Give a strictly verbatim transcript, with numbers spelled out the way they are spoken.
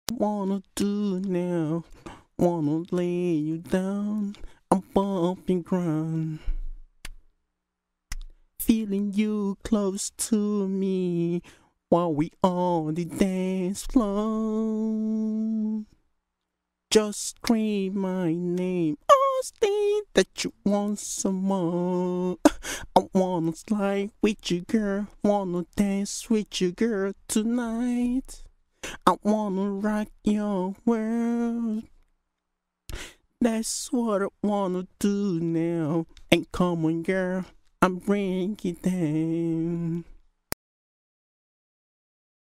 Wanna do now, wanna lay you down. I'm bumping ground, feeling you close to me while we on the dance floor. Just scream my name, oh, say that you want some more. I wanna slide with you, girl, wanna dance with you, girl, tonight. I wanna rock your world. That's what I wanna do now. And come on, girl, I'm bringing it down.